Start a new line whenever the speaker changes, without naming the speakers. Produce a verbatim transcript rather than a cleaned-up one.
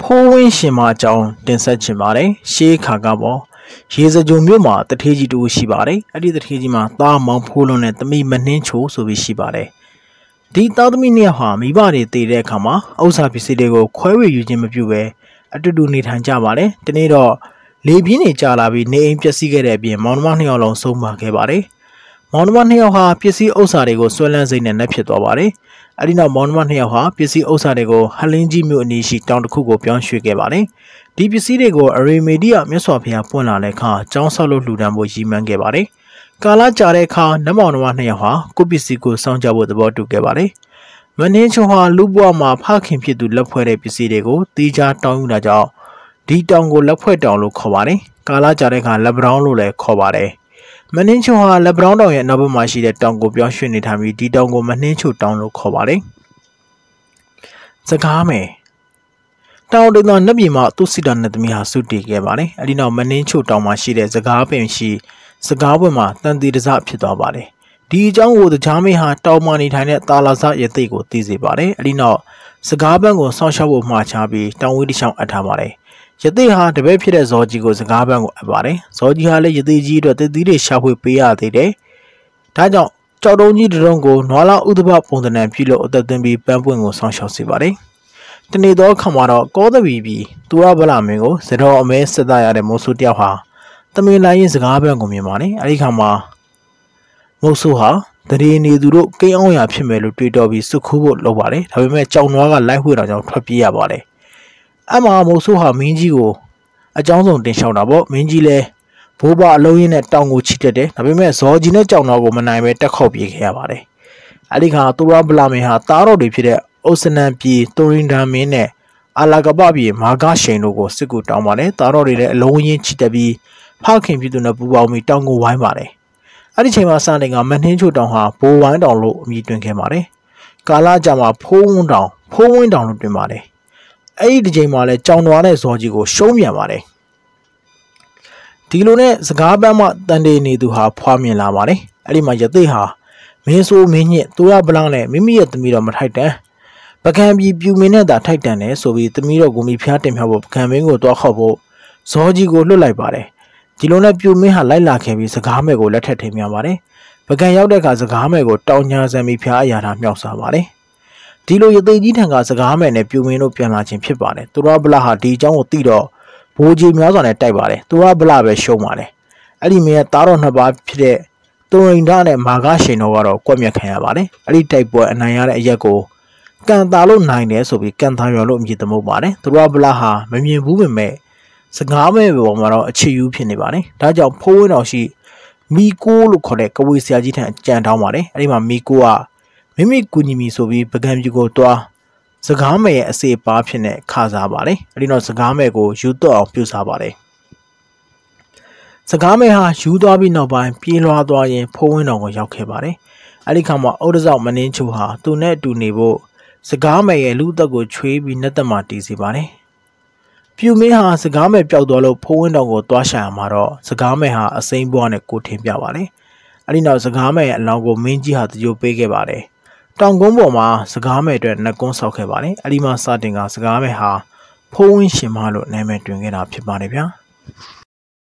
ဖိုးဝင်းရှင်မအကြောင်းတင်ဆက်ချင်ပါတယ်ရှေးခါကပေါ့ရေစကြိုမြို့မှာတထေးကြီးတူရှိပါတယ်အဲ့ဒီတထေးကြီးမှာသားမောင်ဖိုးလုံးနဲ့သမီးမနှင်းချိုဆိုပြီးရှိပါတယ်ဒီသားသမီးနှစ်ယောက်ဟာမိဘတွေတည်တဲ့အခါမှာဥစ္စာပစ္စည်းတွေကိုခွဲဝေယူခြင်းမပြုဘဲအတူတူနေထိုင်ကြပါတယ်ဒီနေ့တော့လေပြင်းတွေကြာလာပြီးနေအိမ်ပျက်စီးခဲ့တဲ့အပြင်မောင်နှမနှစ်ယောက်လုံးဆုံးပါခဲ့ပါတယ်မောင်နှမနှစ်ယောက်ဟာပစ္စည်းဥစ္စာတွေကိုဆွဲလန်းစိတ်နဲ့နှက်ဖြစ်သွားပါတယ်အဲ့ဒီနောက်မောင်နှမနှစ်ယောက်ဟာပစ္စည်းဥစ္စာတွေကိုဟလင်းကြီးမြို့အနီးရှိတောင်တစ်ခုကိုပြောင်းရွှေ့ခဲ့ပါတယ်ဒီပစ္စည်းတွေကိုအရေမေဒီယာမြတ်စွာဘုရားပွင့်လာတဲ့အခါကျောင်းဆောက်လို့လှူဒန်းဖို့ရည်မှန်းခဲ့ပါတယ်ကာလကြာတဲ့အခါနတ်မောင်နှမနှစ်ယောက်ဟာကိုပစ္စည်းကိုစောင့်ကြဖို့သဘောတူခဲ့ပါတယ်မနှင်းချိုဟာလူ့ဘဝမှာဖခင်ဖြစ်သူလက်ဖွဲ့တဲ့ပစ္စည်းတွေကိုတီးခြားတောင်းယူတာကြောင့်ဒီတောင်ကိုလက်ဖွဲ့တောင်လို့ခေါ်ပါတယ်ကာလကြာတဲ့အခါလက်ပတောင်းလို့လည်းခေါ်ပါတယ်မနှင်းချိုဟာလက်ပတောင်းတောင်ရဲ့နောက်ဘက်မှာရှိတဲ့တောင်ကိုပြောင်းရွှေ့နေထိုင်ပြီးဒီတောင်ကိုမနှင်းချိုတောင်လို့ခေါ်ပါတယ်စကားမယ်တောင်ဒေသနတ်ပြည်မှာသူ့စစ်တပ်နဲ့သမီးဟာစုတည်ခဲ့ပါတယ်အဲဒီနောက်မနှင်းချိုတောင်မှာရှိတဲ့စကားပင်ရှိစကားပွင့်မှာတန်တီတစဖြစ်သွားပါတယ်ဒီအကြောင်းကိုတကြားမင်းဟာတောင်မှာနေထိုင်တဲ့တာလာစရသိကိုသိစေပါတယ်အဲဒီနောက်စကားပန်းကိုစောင့်ရှောက်ဖို့မှာချပြီးတောင်ဝေးတစ်ချောင်းအပ်ထားပါတယ်ရသိဟာတပည့်ဖြစ်တဲ့ဇော်ကြီးကိုစကားပန်းကိုအပ်ပါတယ်ဇော်ကြီးဟာလည်းရသိကြီးအတွက်တည်တည်တွေရှာဖွေပေးရသေးတယ်ဒါကြောင့်ကြောက်တုံးကြီးတုံးကိုနွားလာဥဒဘပုံသဏ္ဍာန်ပြုလို့အသက်သွင်းပြီးပန်းပွင့်ကိုစောင့်ရှောက်စေပါတယ်တနေ့တော့ခမှာတော့ကောသဗီပြီးသူရဗလာမင်းကိုဇတော်အမဲဆက်သားရတဲ့မိုးဆူတယောက်ဟာတမင်လာရင်စကားပန်းကိုမြင်ပါတယ်အဲဒီခါမှာမိုးဆူဟာတရေနေသူတို့ကိန်းအောင်ရဖြစ်မယ်လို့တွေးတော်ပြီးစုခိုးဖို့လုပ်ပါတယ်ဒါပေမဲ့ကြောင်နွားကလိုက်ဝှေ့တော်ကြောင့်ထွက်ပြေးရပါတယ်အမှမိုးဆူဟာမင်းကြီးကိုအကြောင်းဆုံးတင်လျှောက်တာပေါ့မင်းကြီးလည်းဘိုးဘအလုံးရင်းနဲ့တောင်ကိုချီတက်တယ်ဒါပေမဲ့ဇော်ကြီးနဲ့ကြောင်တော်ကိုမနိုင်ပဲတက်ခေါက်ပြေးခဲ့ရပါတယ်အဲဒီခါသူရဗလာမင်းဟာတားတော်တွေဖြစ်တဲ့ဥစနံပြည်တူရင်ဒန်မင်းနဲ့အာလာကပပြည်မာဂရှိန်တို့ကိုစစ်ကူတောင်းပါတယ်တားတော်တွေလည်းအလုံးရင်းချီတက်ပြီးဖခင်ပြည်သူနဲ့ပူပေါင်းပြီးတောင်ကိုဝိုင်းပါတယ်အဲ့ဒီချိန်မှာစတင်ကမနှင်းချိုတောင်ဟာဘိုးဝိုင်းတောင်လို့အမည်တွင်ခဲ့ပါတယ်ကာလကြာမှာဖိုးဝန်းတောင်ဖိုးဝင်းတောင်လို့တွင်ပါတယ်အဲ့ဒီဒီချိန်မှာလည်းကြောင်တော်နဲ့ဇော်ကြီးကိုရှုံးပြန်ပါတယ်ဒီလိုနဲ့စကားပန်းမှတန်တေနေသူဟာဖွာမြင်လာပါတယ်အဲ့ဒီမှာရသိဟာမင်းဆိုးမင်းညစ်သူရဗလောင်းနဲ့မိမိရဲ့သမီးတော်မထိုက်တန်ပကံပြည်ပြူမင်းနဲ့သာထိုက်တန်တယ်ဆိုပြီးသမီးတော်ကိုမိဖျားတင်ဖြောက်ဖို့ပကံမင်းကိုတွားခေါက်ဖို့ဇော်ကြီးကိုလွတ်လိုက်ပါတယ်ဒီလိုနဲ့ပြူမင်းဟာလိုက်လာခဲ့ပြီးစကားမဲ့ကိုလက်ထက်ထိန်ပြန်ပါတယ်ပကံရောက်တဲ့အခါစကားမဲ့ကိုတောင်ညာဆံမိဖျားအရာထားမြောက်စားပါတယ်ဒီလိုရသိကြီးထံကစကားမဲ့နဲ့ပြူမင်းတို့ပြန်လာခြင်းဖြစ်ပါတယ်သူရဗလာဟာဒီအကြောင်းကိုသိတော့ဘိုးကြီးများစွာနဲ့တိုက်ပါတယ်သူရဗလာပဲရှုံးပါတယ်အဲ့ဒီမင်းရဲ့သားတော်နှစ်ပါးဖြစ်တဲ့တူရင်ဒနဲ့မာဂရှိန်တော်ကတော့ကွက်မြက်ခံရပါတယ်အဲ့ဒီတိုက်ပွဲအနိုင်ရတဲ့အရက်ကိုကန်တာလို့နိုင်တယ်ဆိုပြီးကန်တာရွာလို့အမည်သမုတ်ပါတယ်သူရဗလာဟာမမြင်ဘူးပေမဲ့စကားမဲ့ပေါ်မှာတော့အချစ်ယူဖြစ်နေပါတယ်ဒါကြောင့်ဖိုးဝင်းတော်ရှိမီကိုလို့ခေါ်တဲ့ကဝေဆရာကြီးထံကြံတောင်းပါတယ်အဲ့ဒီမှာမီကိုကမိမိကူညီမီဆိုပြီးပကံပြူကိုတွားစကားမဲ့ရဲ့အစေပါဖြစ်နေခါစားပါတယ်အဲ့ဒီတော့စကားမဲ့ကိုယူတော့အောင်ပြုစားပါတယ်စကားမဲ့ဟာယူသွားပြီးနောက်ပိုင်းပြေးလွှားသွားရင်ဖိုးဝင်းတော်ကိုရောက်ခဲ့ပါတယ်အဲ့ဒီခါမှာအုတ်တစောက်မနှင်းချိုဟာသူနဲ့အတူနေဖို့စကားမဲ့ရဲ့လူသက်ကိုချွေးပြီးနှက်သက်မှတီးစီပါတယ်ပြူမင်းဟာစကားမဲ့ပျောက်သွားလို့ဖိုးဝင်းတော်ကိုတွားရှာရမှာတော့စကားမဲ့ဟာအစိမ်းဘွားနဲ့ကိုထင်ပြပါတယ်အဲ့ဒီနောက်စကားမဲ့ရဲ့အလောင်းကိုမင်းကြီးဟာတကြိုပေးခဲ့ပါတယ်တောင်ကုန်းပေါ်မှာစကားမဲ့အတွက်နှက်ကွန်းဆောက်ခဲ့ပါတယ်အဲ့ဒီမှာစတင်ကစကားမဲ့ဟာဖိုးဝင်းရှင်မလို့နာမည်တွင်ခဲ့တာဖြစ်ပါတယ်ဗျာ